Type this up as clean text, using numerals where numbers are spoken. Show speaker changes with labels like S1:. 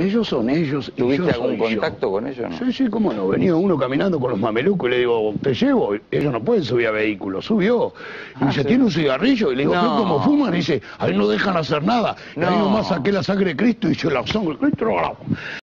S1: ellos son ellos y yo soy yo.
S2: ¿Tuviste algún contacto con ellos, no?
S1: Sí, cómo no. Venía uno caminando con los mamelucos y le digo, ¿te llevo? Ellos no pueden subir a vehículos. Subió. Y me dice,
S2: sí.
S1: ¿tiene un cigarrillo? Y le digo,
S2: No.
S1: ¿cómo fuman? Y dice, ahí no dejan hacer nada. Y ahí
S2: No.
S1: nomás saqué la sangre de Cristo y yo la sangre de Cristo.